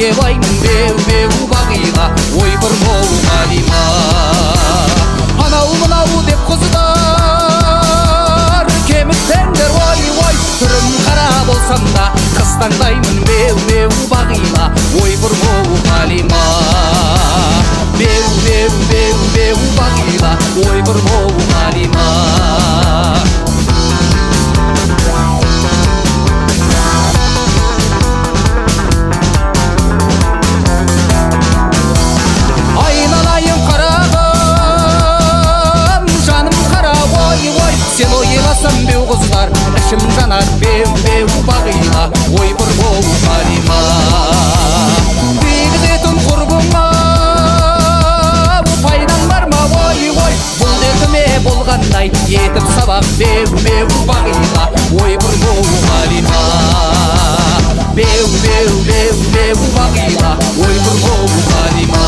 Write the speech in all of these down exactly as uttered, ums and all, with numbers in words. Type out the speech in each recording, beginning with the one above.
баймын беу-беу бағиға, ой бір моу қалима. Анау мынау деп қыздар кеміктендер ой-ой, түрім қара болсам да қыз таңдаймын беу-беу бағиға, ой бір моу қалима. Беу-беу-беу-беу бағиға, ой бір моу қалима. Сен ойласам беу қыздар, ішім жанар беу-беу бағиға, ой бір моу қалима. Дегізетін құрбыңа пайдаң бар ма ой-ой, бұл дертіме болғандай етіп сабақ беу-беу бағиға, ой бір моу қалима. Беу-беу-беу-беу бағиға, ой бір моу қалима.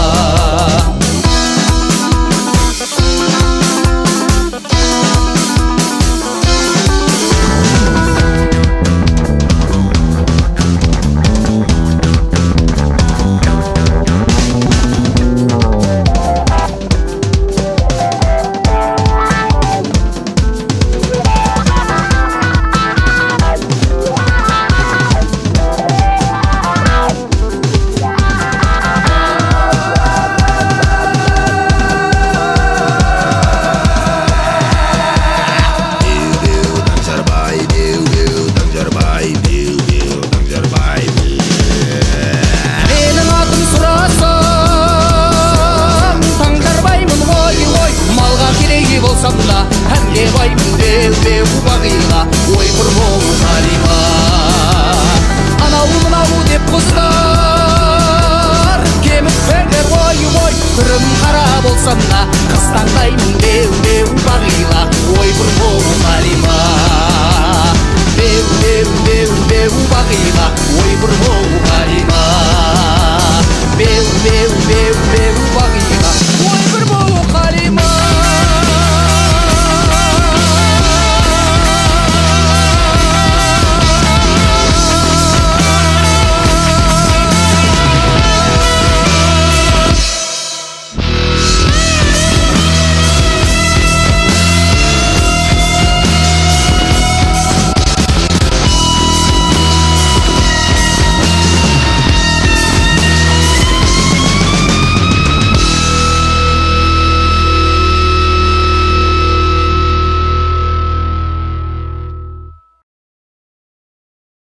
Әнге баймын беу-беу бағиға, ой бір моу қалима. Анау мынау деп қыздар кемікпеңдер ой-ой, түрім қара болсам да қыз таңдаймын беу-беу бағиға, ой бір моу қалима. Беу-беу-беу-беу бағиға, ой бір моу